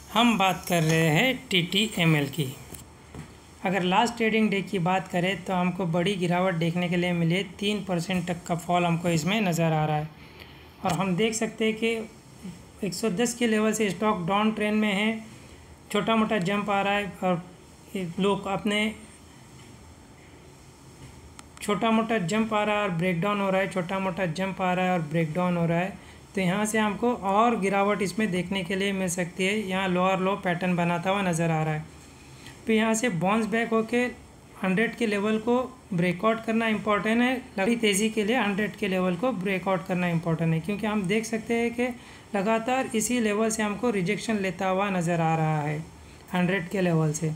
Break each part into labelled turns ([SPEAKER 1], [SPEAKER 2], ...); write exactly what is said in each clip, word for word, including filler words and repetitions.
[SPEAKER 1] हम बात कर रहे हैं टी टी एम एल की। अगर लास्ट ट्रेडिंग डे की बात करें तो हमको बड़ी गिरावट देखने के लिए मिली है। तीन परसेंट तक का फॉल हमको इसमें नज़र आ रहा है और हम देख सकते हैं कि एक सौ दस के लेवल से स्टॉक डाउन ट्रेंड में है। छोटा मोटा जंप आ रहा है और लोग अपने छोटा मोटा जंप आ रहा है और ब्रेक डाउन हो रहा है, छोटा मोटा जंप आ रहा है और ब्रेक डाउन हो रहा है। तो यहाँ से हमको और गिरावट इसमें देखने के लिए मिल सकती है। यहाँ लोअर लो पैटर्न बनाता हुआ नज़र आ रहा है। फिर यहाँ से बाउंस बैक होके हंड्रेड के लेवल को ब्रेकआउट करना इम्पोर्टेंट है। लगी तेज़ी के लिए हंड्रेड के लेवल को ब्रेकआउट करना इम्पोर्टेंट है, क्योंकि हम देख सकते हैं कि लगातार इसी लेवल से हमको रिजेक्शन लेता हुआ नज़र आ रहा है हंड्रेड के लेवल से।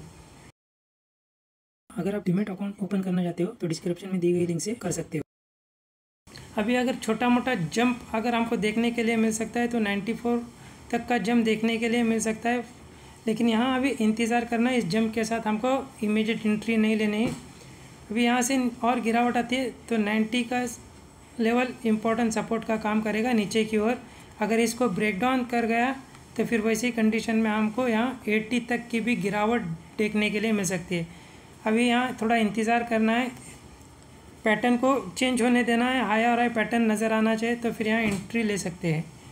[SPEAKER 1] अगर आप डीमैट अकाउंट ओपन करना चाहते हो तो डिस्क्रिप्शन में दी गई लिंक से कर सकते हो। अभी अगर छोटा मोटा जंप अगर हमको देखने के लिए मिल सकता है तो चौरानवे तक का जंप देखने के लिए मिल सकता है, लेकिन यहाँ अभी इंतज़ार करना है। इस जंप के साथ हमको इमीडिएट एंट्री नहीं लेनी है। अभी यहाँ से और गिरावट आती है तो नब्बे का लेवल इम्पोर्टेंट सपोर्ट का काम करेगा नीचे की ओर। अगर इसको ब्रेक डाउन कर गया तो फिर वैसी कंडीशन में हमको यहाँ अस्सी तक की भी गिरावट देखने के लिए मिल सकती है। अभी यहाँ थोड़ा इंतज़ार करना है, पैटर्न को चेंज होने देना है। हाई और हाई पैटर्न नज़र आना चाहिए तो फिर यहाँ एंट्री ले सकते हैं।